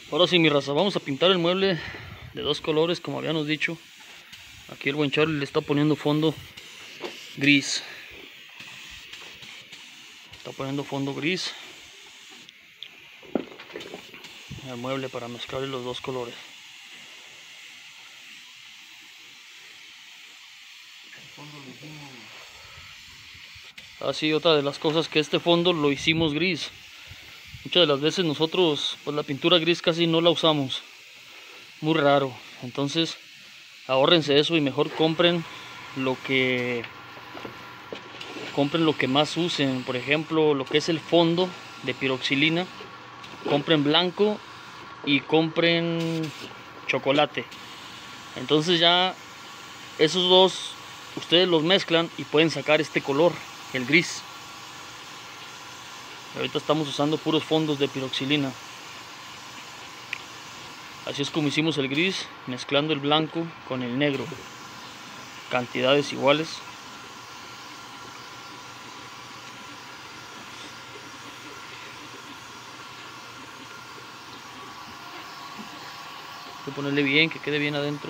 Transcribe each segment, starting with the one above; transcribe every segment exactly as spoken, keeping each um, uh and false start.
Ahora sí, mi raza, vamos a pintar el mueble de dos colores, como habíamos dicho. Aquí el buen Charlie le está poniendo fondo gris. Está poniendo fondo gris al mueble para mezclar los dos colores. Así, otra de las cosas, que este fondo lo hicimos gris. Muchas de las veces nosotros pues la pintura gris casi no la usamos, muy raro. Entonces ahórrense eso y mejor compren lo que compren lo que más usen. Por ejemplo, lo que es el fondo de piroxilina, compren blanco y compren chocolate. Entonces ya esos dos ustedes los mezclan y pueden sacar este color, el gris. Ahorita estamos usando puros fondos de piroxilina. Así es como hicimos el gris, mezclando el blanco con el negro, cantidades iguales. Hay que ponerle bien, que quede bien adentro.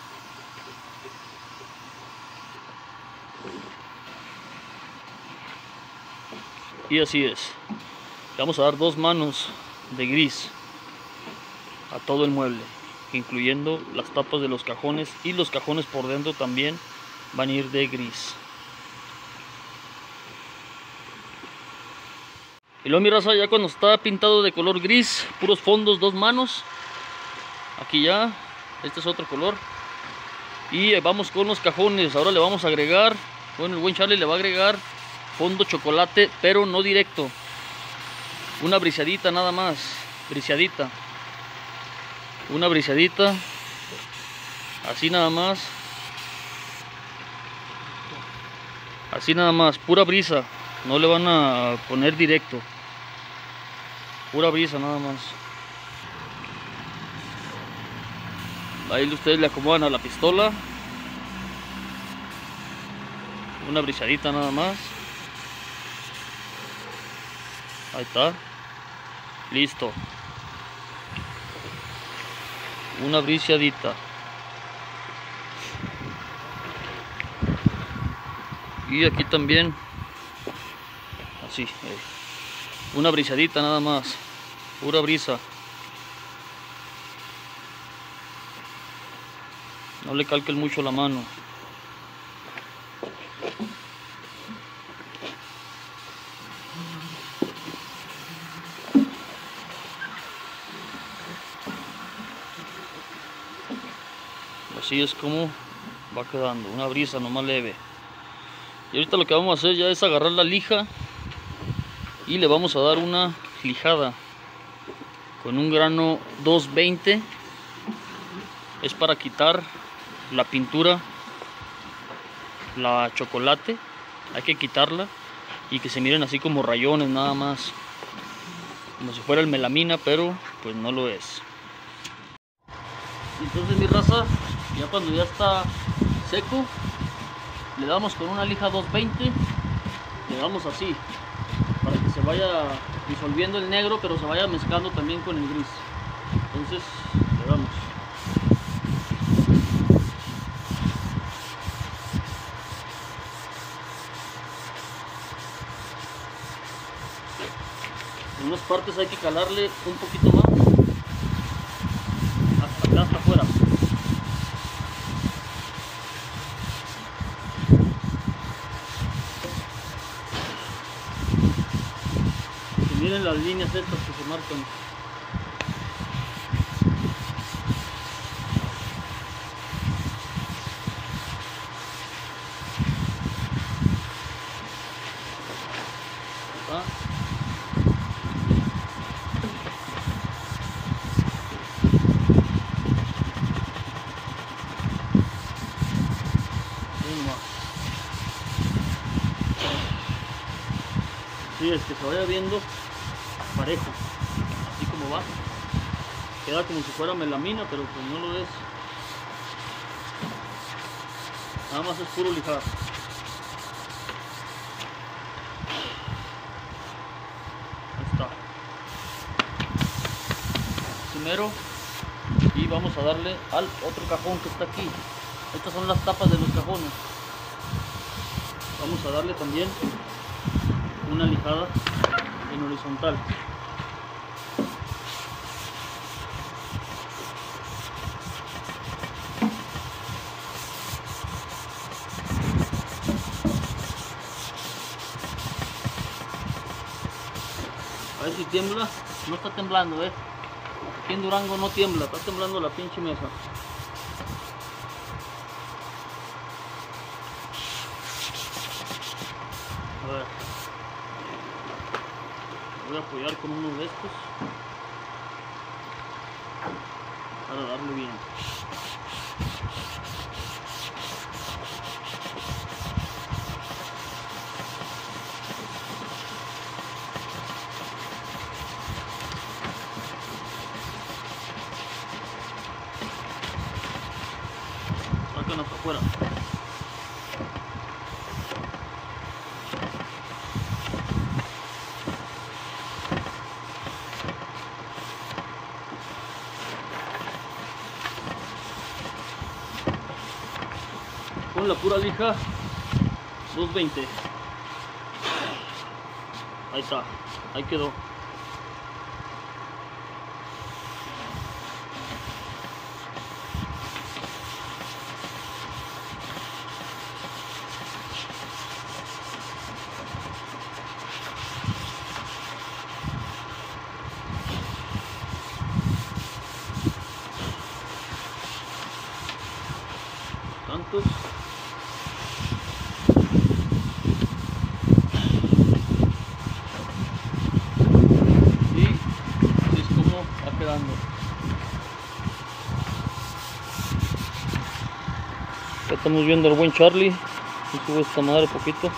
Y así es. Le vamos a dar dos manos de gris a todo el mueble, incluyendo las tapas de los cajones, y los cajones por dentro también van a ir de gris. Y luego, mi raza, ya cuando está pintado de color gris, puros fondos, dos manos, aquí ya, este es otro color. Y vamos con los cajones. Ahora le vamos a agregar, bueno, el buen Charlie le va a agregar fondo chocolate, pero no directo, una brisadita nada más, brisadita, una brisadita, así nada más, así nada más, pura brisa, no le van a poner directo, pura brisa nada más. Ahí ustedes le acomodan a la pistola, una brisadita nada más. Ahí está, listo, una brisadita. Y aquí también, así, eh. una brisadita nada más, pura brisa. No le calquen mucho la mano. Así es como va quedando, una brisa nomás leve. Y ahorita lo que vamos a hacer ya es agarrar la lija y le vamos a dar una lijada con un grano dos veinte. Es para quitar la pintura, la chocolate, hay que quitarla y que se miren así como rayones nada más, como si fuera el melamina, pero pues no lo es. Entonces, mi raza, ya cuando ya está seco, le damos con una lija dos veinte, le damos así para que se vaya disolviendo el negro, pero se vaya mezclando también con el gris. Entonces le damos. En unas partes hay que calarle un poquito más, hasta acá, hasta afuera. Que miren las líneas estas que se marcan. ¿Ah? Sí, es que se vaya viendo parejo, así como va. Queda como si fuera melamina, pero pues no lo es. Nada más es puro lijar. Ahí está. Así primero y vamos a darle al otro cajón que está aquí. Estas son las tapas de los cajones. Vamos a darle también una lijada en horizontal. A ver si tiembla. No está temblando, eh. Aquí en Durango no tiembla, está temblando la pinche mesa. A ver. Voy a apoyar con uno de estos para darle bien. Sácanos para afuera. Con la pura lija doscientos veinte. Ahí está, ahí quedó. Tantos. Y así es como va quedando. Ya estamos viendo al buen Charlie. Y subo esta madre poquito.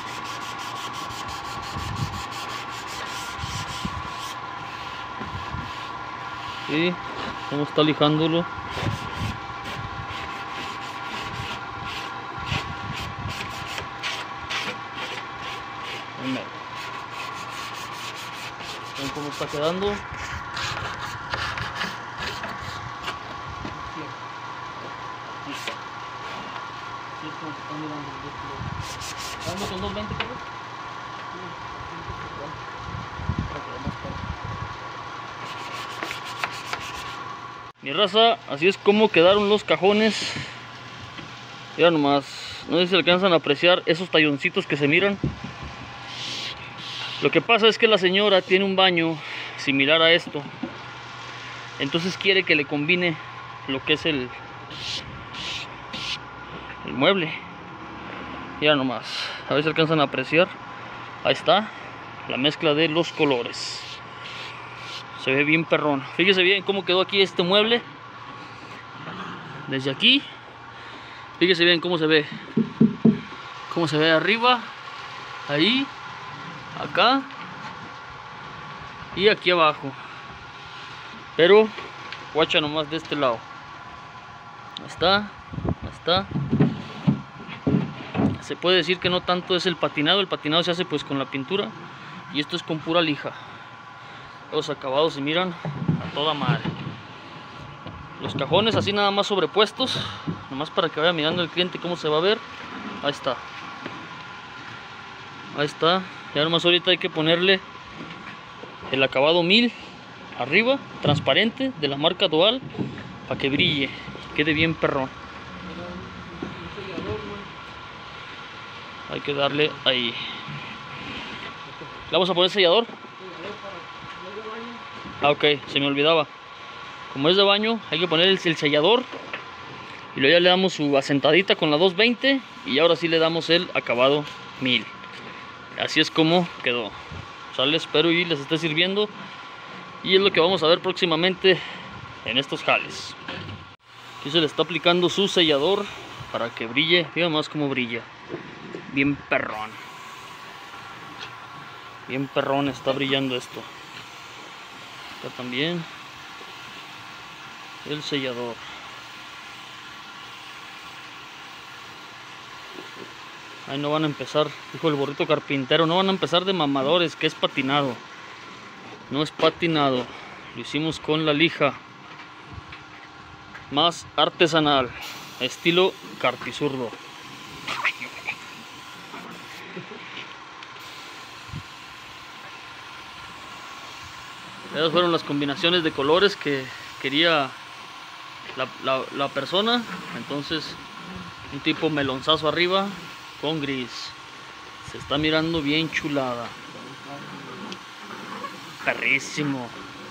Y cómo está lijándolo. Ven cómo está quedando. Así es como se están mirando los dos kilos. ¿Dando con doscientos veinte kilos? Mi raza, así es como quedaron los cajones. Ya nomás, no sé si se alcanzan a apreciar esos talloncitos que se miran. Lo que pasa es que la señora tiene un baño similar a esto, entonces quiere que le combine lo que es el, el mueble. Ya nomás, a ver si alcanzan a apreciar. Ahí está la mezcla de los colores. Se ve bien perrón. Fíjese bien cómo quedó aquí este mueble. Desde aquí, fíjese bien cómo se ve. Cómo se ve arriba, ahí, acá y aquí abajo. Pero guacha nomás de este lado. Ahí está, ahí está. Se puede decir que no tanto es el patinado. El patinado se hace pues con la pintura y esto es con pura lija. Los acabados se miran a toda madre. Los cajones así nada más sobrepuestos, nomás para que vaya mirando el cliente cómo se va a ver. Ahí está. Ahí está. Ya nomás ahorita hay que ponerle el acabado mil arriba, transparente, de la marca Dual, para que brille, quede bien perrón. Hay que darle ahí. ¿Le vamos a poner sellador? Ah, ok, se me olvidaba. Como es de baño, hay que poner el, el sellador. Y luego ya le damos su asentadita con la doscientos veinte. Y ahora sí le damos el acabado mil. Así es como quedó. Sale, espero y les esté sirviendo. Y es lo que vamos a ver próximamente en estos jales. Aquí se le está aplicando su sellador para que brille. Fíjate más cómo brilla. Bien perrón. Bien perrón está brillando esto. Acá también el sellador. Ahí no van a empezar, dijo el burrito carpintero, no van a empezar de mamadores, que es patinado. No es patinado. lo hicimos con la lija más artesanal, estilo carpizurdo. Esas fueron las combinaciones de colores que quería la, la, la persona. Entonces, un tipo melonzazo arriba con gris. Se está mirando bien chulada. Perrísimo.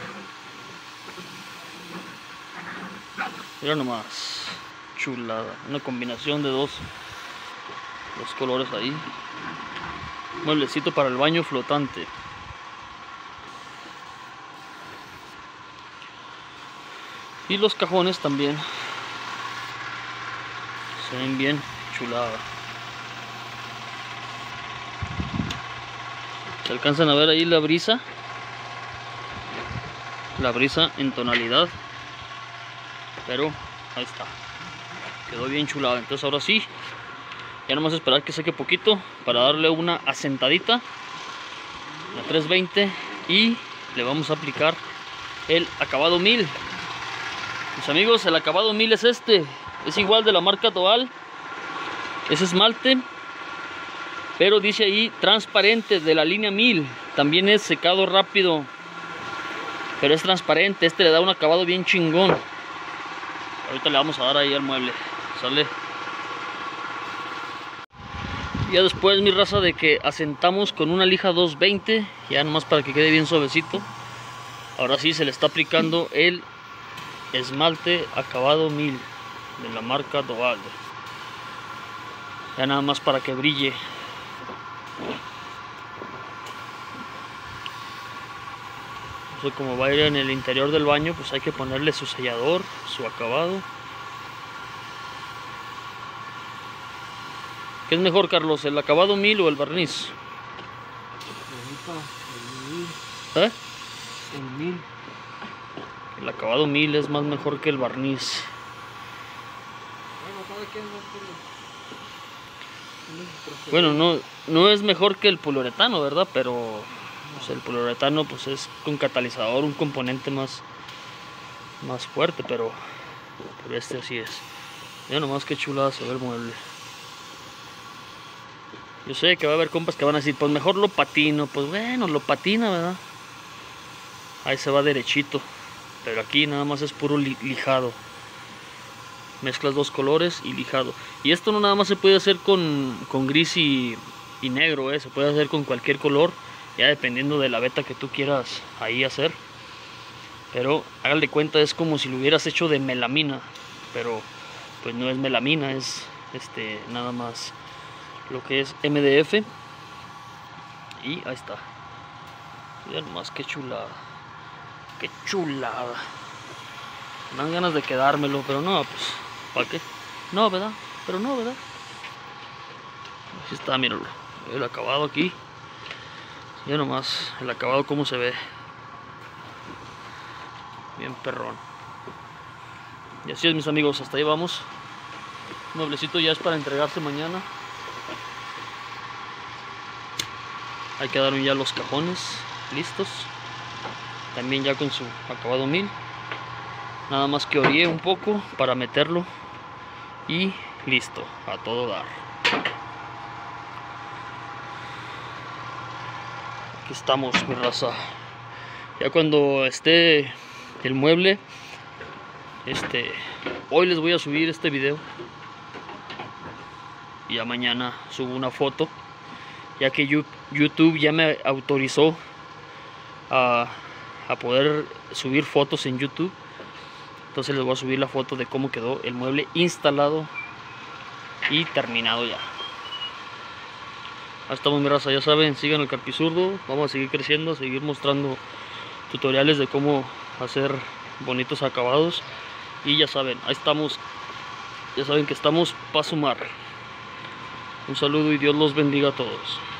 Mira nomás. Chulada. Una combinación de dos, dos colores ahí. Mueblecito para el baño flotante. Y los cajones también se ven bien chulada. Se alcanzan a ver ahí la brisa. La brisa en tonalidad. Pero ahí está. Quedó bien chulada. Entonces ahora sí, ya nomás esperar que seque poquito para darle una asentadita. La trescientos veinte. Y le vamos a aplicar el acabado mil. Mis amigos, el acabado mil es este. Es igual de la marca Toal. Es esmalte, pero dice ahí transparente, de la línea mil. También es secado rápido, pero es transparente. Este le da un acabado bien chingón. Ahorita le vamos a dar ahí al mueble. Sale. Ya después, mi raza, de que asentamos con una lija doscientos veinte, ya nomás para que quede bien suavecito. Ahora sí se le está aplicando el esmalte acabado mil de la marca Toal. Ya nada más para que brille. No sé cómo va a ir en el interior del baño, pues hay que ponerle su sellador, su acabado. ¿Qué es mejor, Carlos, el acabado mil o el barniz? ¿Eh? El mil. El acabado mil es más mejor que el barniz. Bueno, no, no es mejor que el poliuretano, ¿verdad? Pero pues, el poliuretano pues es con catalizador, un componente más, más fuerte, pero, pero este así es. Mira nomás qué chulada se ve el mueble. Yo sé que va a haber compas que van a decir, pues mejor lo patino. Pues bueno, lo patina, ¿verdad? Ahí se va derechito. Pero aquí nada más es puro li lijado. Mezclas dos colores y lijado. Y esto no nada más se puede hacer con, con gris y, y negro, ¿eh? Se puede hacer con cualquier color, ya dependiendo de la veta que tú quieras ahí hacer. Pero háganle cuenta, es como si lo hubieras hecho de melamina. Pero pues no es melamina, es este nada más lo que es M D F. Y ahí está. Miren más que chulada. Qué chulada. Me dan ganas de quedármelo, pero no, pues, ¿para qué? No, ¿verdad? Pero no, ¿verdad? Así está, míralo. El acabado aquí. Ya nomás, el acabado cómo se ve. Bien perrón. Y así es, mis amigos, hasta ahí vamos. El mueblecito ya es para entregarse mañana. Ahí quedaron ya los cajones listos. También ya con su acabado mil. Nada más que orillé un poco para meterlo. Y listo, a todo dar. Aquí estamos, mi raza. Ya cuando esté el mueble, este, hoy les voy a subir este video. Y ya mañana subo una foto, ya que YouTube ya me autorizó a, a poder subir fotos en YouTube. Entonces les voy a subir la foto de cómo quedó el mueble instalado y terminado ya. Ahí estamos, mi raza, ya saben, sigan el Carpizurdo. Vamos a seguir creciendo, a seguir mostrando tutoriales de cómo hacer bonitos acabados. Y ya saben, ahí estamos. Ya saben que estamos para sumar. Un saludo y Dios los bendiga a todos.